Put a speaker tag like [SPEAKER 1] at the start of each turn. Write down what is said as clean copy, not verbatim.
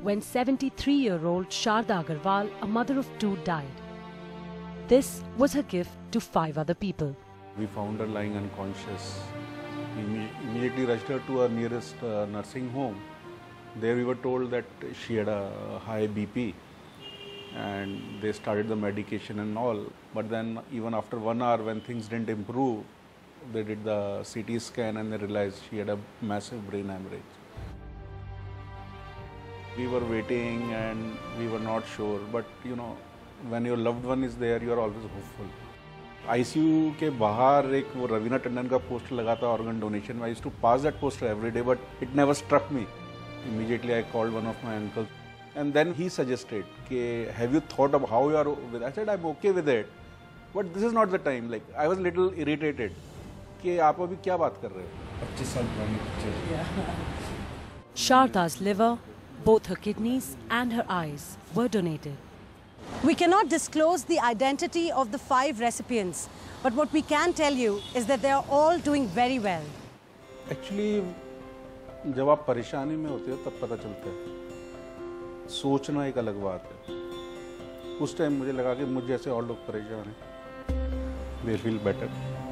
[SPEAKER 1] when 73-year-old Shardha Aggarwal, a mother of two, died. This was her gift to 5 other people.
[SPEAKER 2] We found her lying unconscious. We immediately rushed her to our nearest nursing home. There we were told that she had a high BP and they started the medication and all. But then even after 1 hour, when things didn't improve, they did the CT scan and they realized she had a massive brain hemorrhage. We were waiting and we were not sure, but you know, when your loved one is there, you are always hopeful. ICU के बाहर एक वो रवीना टंडन का poster लगा था organ donation. I used to pass that poster every day, but it never struck me. Immediately I called one of my uncles, and then he suggested, "Have you thought of how you are with?" I said, "I'm okay with it, but this is not the time." Like I was a little irritated. कि आप अभी क्या बात कर रहे हो? 25 साल पुरानी picture.
[SPEAKER 1] Shardha's liver, both her kidneys and her eyes were donated.
[SPEAKER 3] We cannot disclose the identity of the 5 recipients, but what we can tell you is that they are all doing very well.
[SPEAKER 2] Actually, जब आप परेशानी में होते हो तब पता चलता है। सोचना एक अलग बात है। उस टाइम मुझे लगा कि मुझ जैसे और लोग परेशान हैं। They feel better.